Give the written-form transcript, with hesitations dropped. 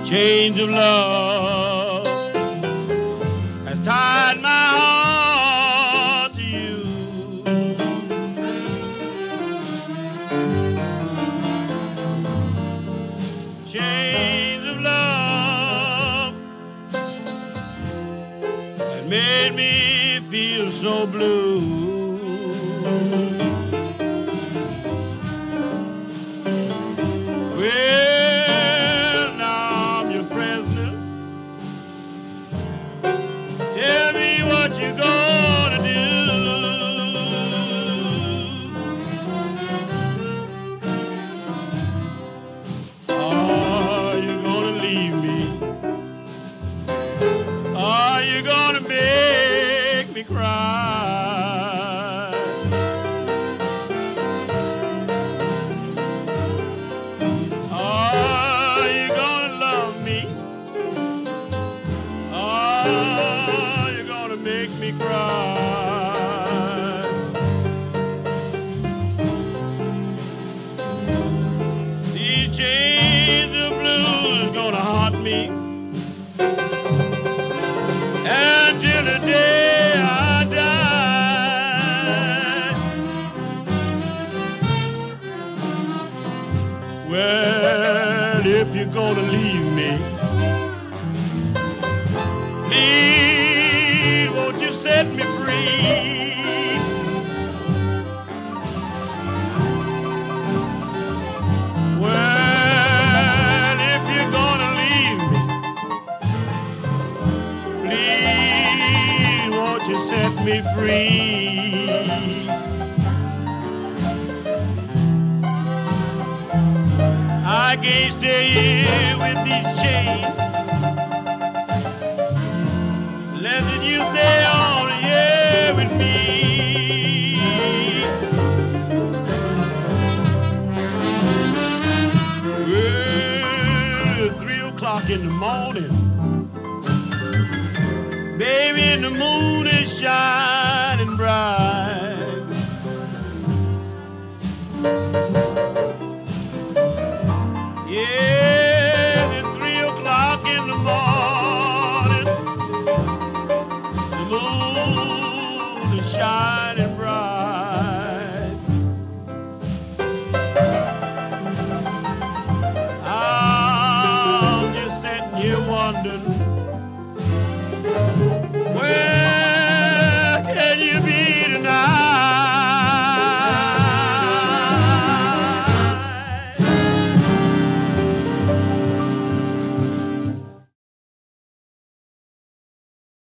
Chains of love has tied my heart to you. Chains of love that made me feel so blue. Well, now I'm your prisoner. Tell me what you gonna do. Are you gonna leave me? Are you gonna make me cry? Are you gonna love me? Are you gonna make me cry? These chains of blues gonna haunt me until the day I die. Well, if you're gonna leave me, please won't you set me free? Well, if you're gonna leave me, please won't you set me free? I can't stay here with these chains. Lest you stay on here with me. Well, 3 o'clock in the morning, baby, and the moon is shining bright. Yeah, it's 3 o'clock in the morning. The moon is shining bright. I'm just sitting here wondering